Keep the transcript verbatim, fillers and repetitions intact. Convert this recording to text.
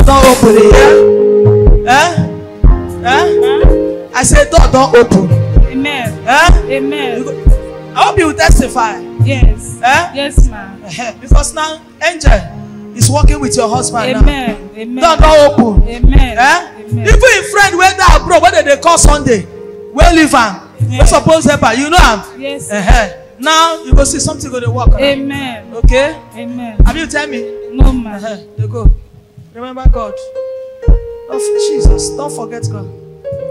door don't open here. Eh? Eh? I said door don't open. Amen. Eh? Amen. I hope you will testify. Yes. Eh? Yes, ma'am. Because now angel is working with your husband. Amen. Now. Amen. Door don't open. Amen. Eh? Amen. Even in friend where they abroad, what they call Sunday, where live am? We suppose help her. You know am? Yes. Uh-huh. Now you go see something go to work. Amen. Okay? Amen. Have you tell me? No, ma'am. Uh-huh. They go. Remember God. Oh, Jesus. Don't forget God.